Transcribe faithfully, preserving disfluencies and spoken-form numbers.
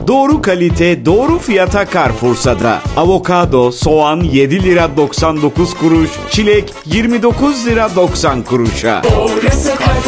Doğru kalite, doğru fiyata Carrefour'da. Avokado, soğan yedi lira doksan dokuz kuruş, çilek yirmi dokuz lira doksan kuruşa. Doğrusu Carrefour.